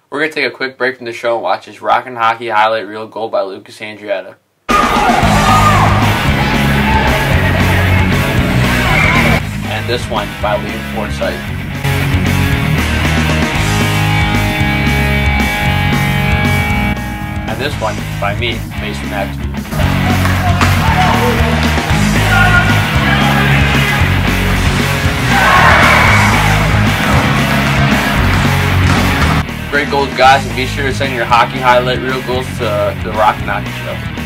We're going to take a quick break from the show and watch this Rockin' Hockey highlight reel goal by Lucas Andrietta. And this one by Liam Forsythe. And this one by me, Mason Matthews. Great goals, guys, and be sure to send your hockey highlight reel goals to the Rockin' Hockey Show.